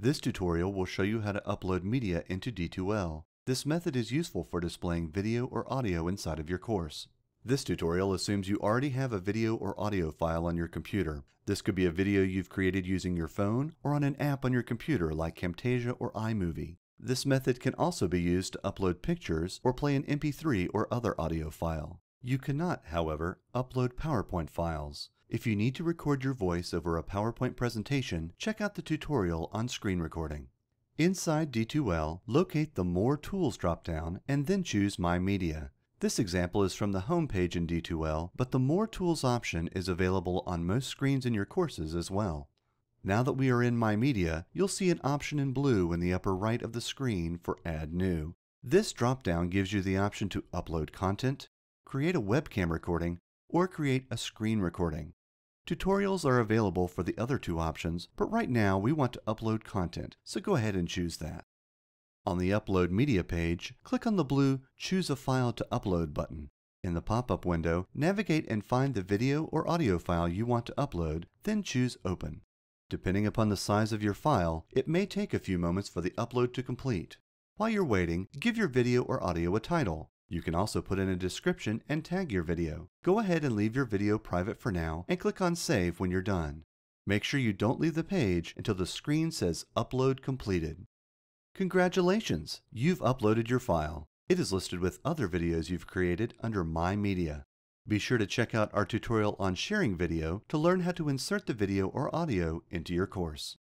This tutorial will show you how to upload media into D2L. This method is useful for displaying video or audio inside of your course. This tutorial assumes you already have a video or audio file on your computer. This could be a video you've created using your phone or on an app on your computer like Camtasia or iMovie. This method can also be used to upload pictures or play an MP3 or other audio file. You cannot, however, upload PowerPoint files. If you need to record your voice over a PowerPoint presentation, check out the tutorial on screen recording. Inside D2L, locate the More Tools drop-down and then choose My Media. This example is from the home page in D2L, but the More Tools option is available on most screens in your courses as well. Now that we are in My Media, you'll see an option in blue in the upper right of the screen for Add New. This drop-down gives you the option to upload content, create a webcam recording, or create a screen recording. Tutorials are available for the other two options, but right now we want to upload content, so go ahead and choose that. On the Upload Media page, click on the blue Choose a File to Upload button. In the pop-up window, navigate and find the video or audio file you want to upload, then choose Open. Depending upon the size of your file, it may take a few moments for the upload to complete. While you're waiting, give your video or audio a title. You can also put in a description and tag your video. Go ahead and leave your video private for now and click on Save when you're done. Make sure you don't leave the page until the screen says Upload Completed. Congratulations! You've uploaded your file. It is listed with other videos you've created under My Media. Be sure to check out our tutorial on sharing video to learn how to insert the video or audio into your course.